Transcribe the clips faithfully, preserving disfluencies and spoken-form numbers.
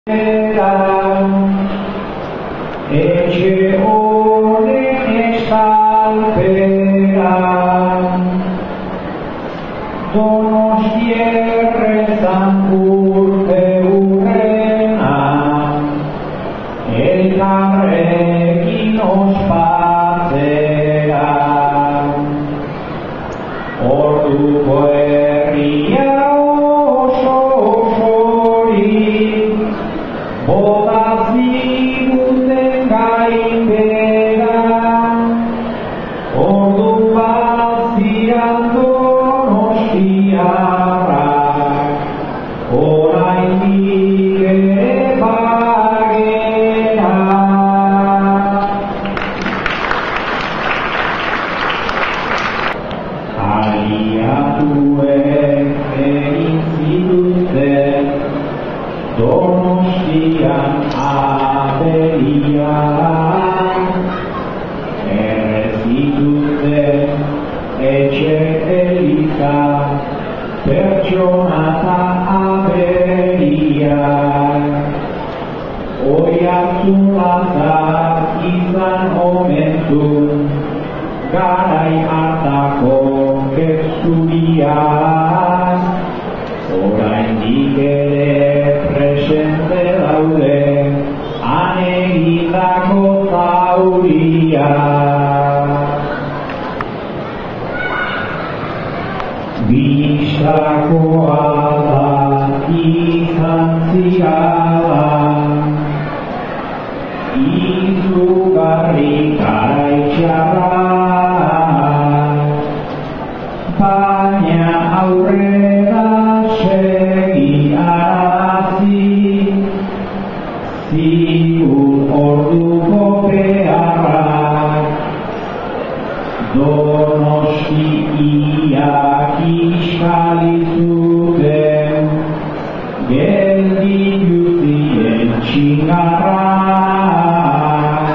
Etxe honen estalperan Donostierrezan urte hurrena elkarrekin ospatzean orduko herria oso osorik botaz diguten gainberan ordu bazian Donostiarrak oraindik ere bagera. Aliatuek egin zituzten Donostian aberia errezituzten etxe eliza pertsona eta aberia Oiartzun lazar izan omentu garai hartako kezuriak oraindik ere presente daude han egindako zauriak. Bistakoa da izan zian izugarri garaitxarra baina aurrera segi arazi ziur orduko beharrak Donosti iak iskali zuten gelditu ziren txingarrak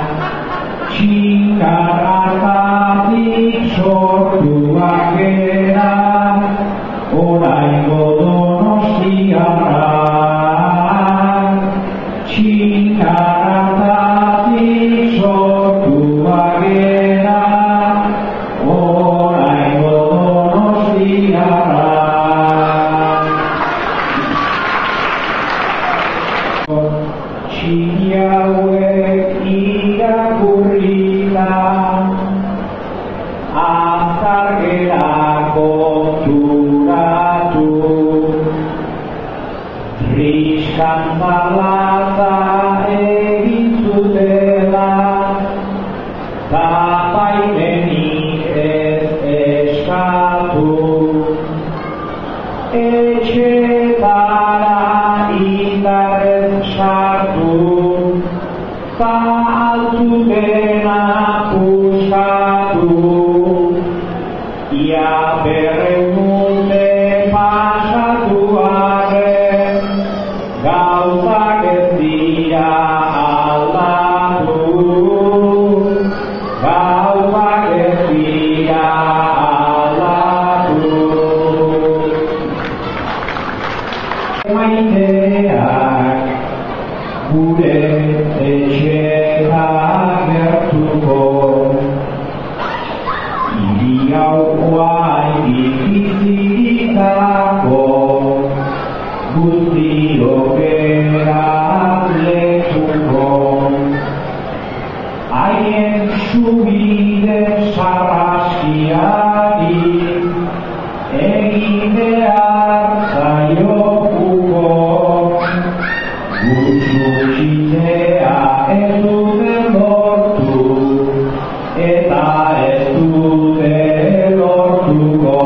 txingarratatik sortuak gara oraingo Donostiarrak txingarratatik sortuak gara oraingo Donostiarrak. Txiki hauek irakurrita azkar gerako konturatu triskantza laza egin zutela zapaimenik ez eskatu etxetara indarrez sartu ta altzutena puskatu ia berreun urte pasatu arren gauzak ez dira aldatu gauzak ez dira aldatu Maiteak gure etxera gertuko hiri hau oraindik bizitako guztiok eraz lekuko haien subide sarraskiari egin behar zaio Gutxuxitzea ez dute lortu eta ez dute lortuko.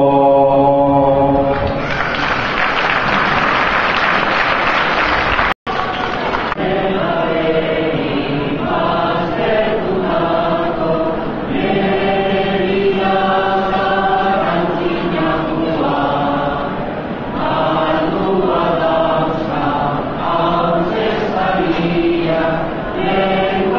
Yeah.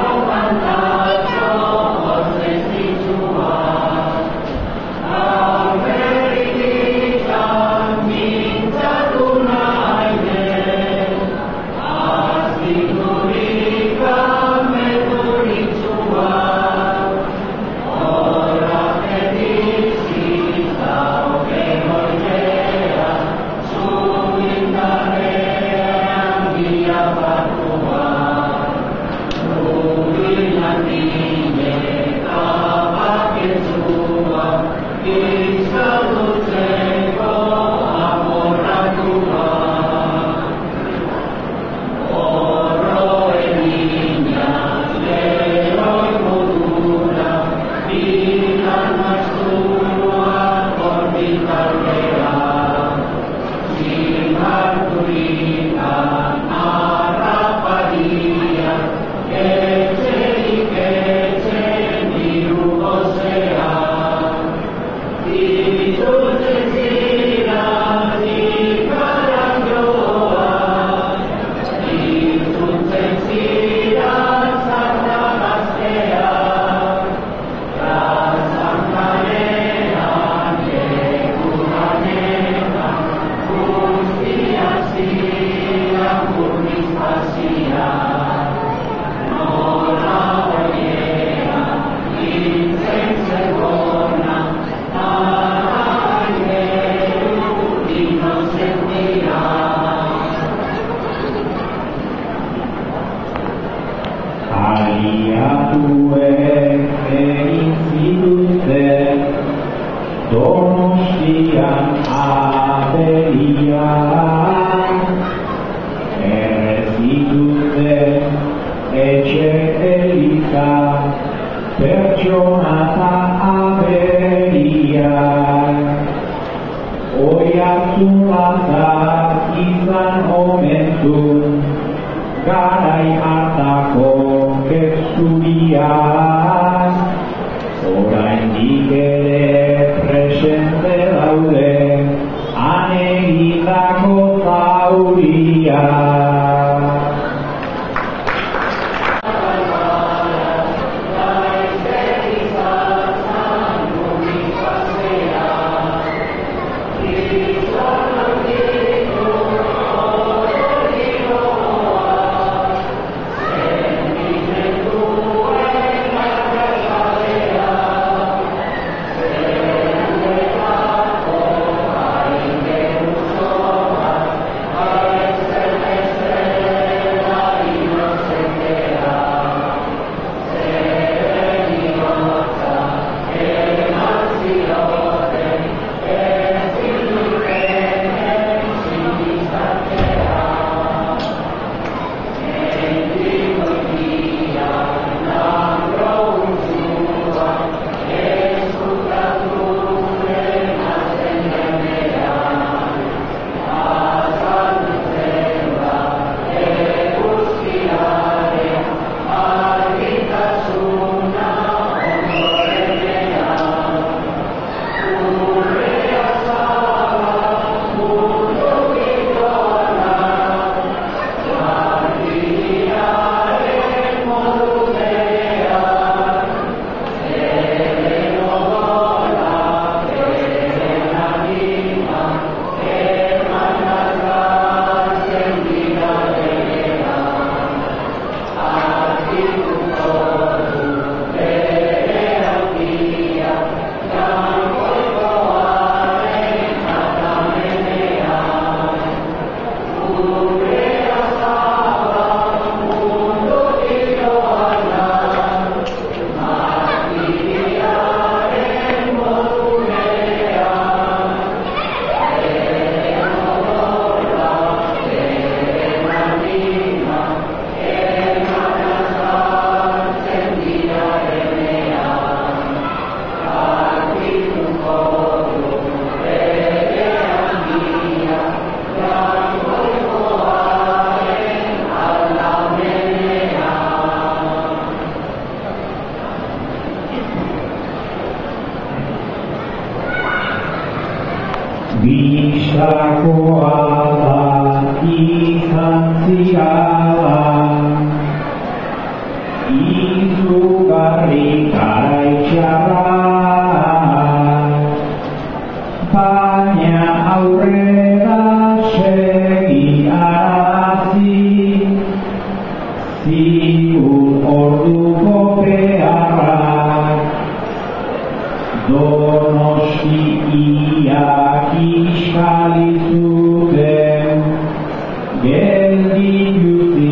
Geldi yüzü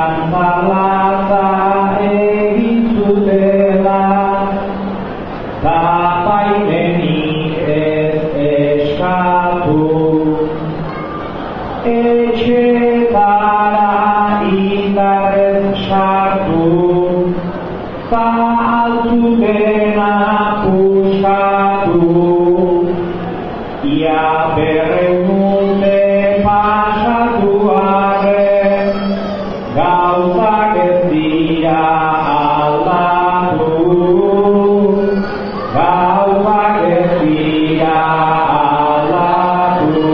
zalantza egin zutela, ta baimenik ez eskatu, etxetara indarrez sartu, ta altzutena puskatu, ia berreun urte pasatu arren, gauzak ez dira aldatu, gauzak ez dira aldatu.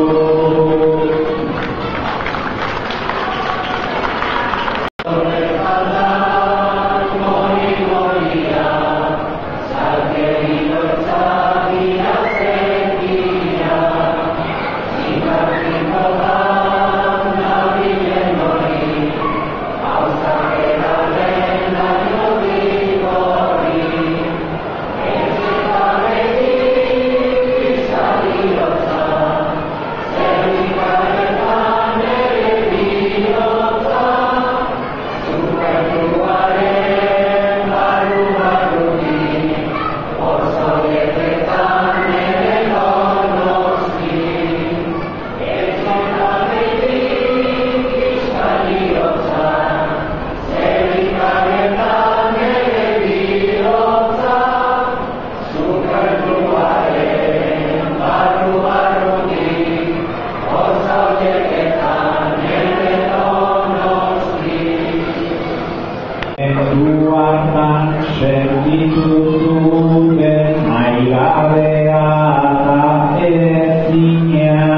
Duartan sentitu zuten naigabea eta ezina,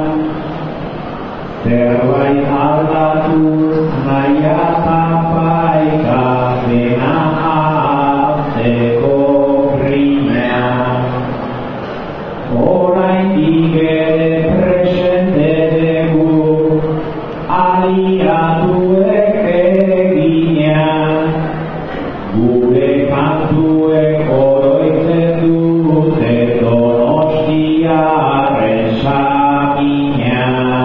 zerbait aldatu naia tapaika dena azteko grina. Oraindik ere presente dugu aliatuek egina, gure kantuek oroitzen dute Donostiarren samina.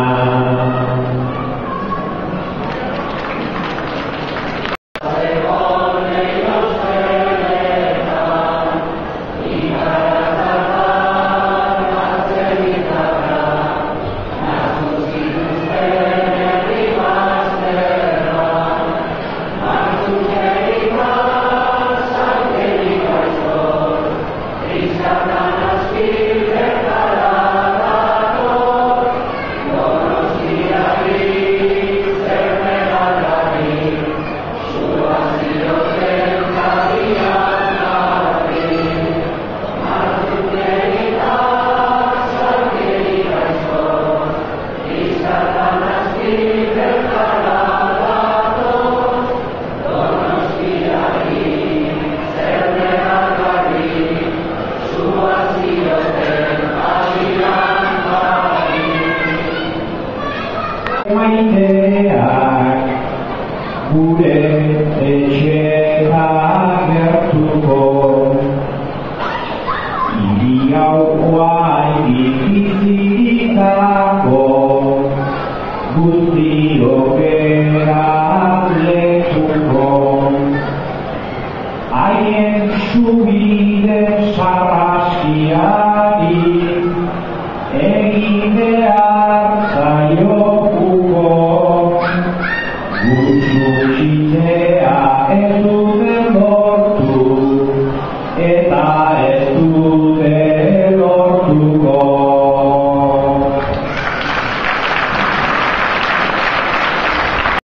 Maideak gure etxera gertuko, hiri hau oraindik bizitako, guztiok gerak lekuko, haien subide sarraskiari egin behar